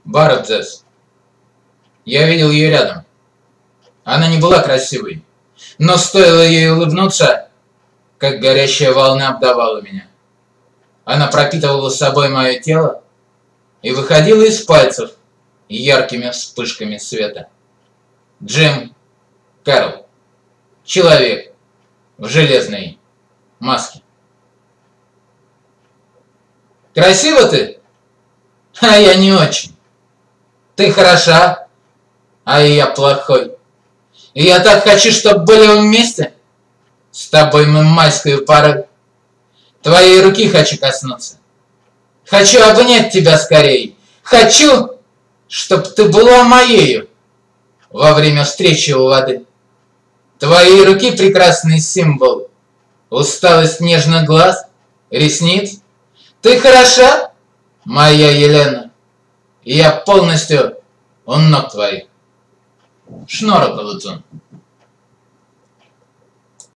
Барбзес. Я видел ее рядом. Она не была красивой, но стоило ей улыбнуться, как горящая волна обдавала меня. Она пропитывала собой мое тело и выходила из пальцев яркими вспышками света. Джим Кэрролл. Человек в железной маске. Красива ты? А я не очень. Ты хороша, а я плохой. И я так хочу, чтобы были мы вместе. С тобой мы майскую поры. Твоей руки хочу коснуться. Хочу обнять тебя скорей. Хочу, чтоб ты была моею во время встречи у воды. Твои руки прекрасный символ. Усталость нежных глаз, ресниц. Ты хороша, моя Елена. И я полностью у ног твоих. Шнора Галутун.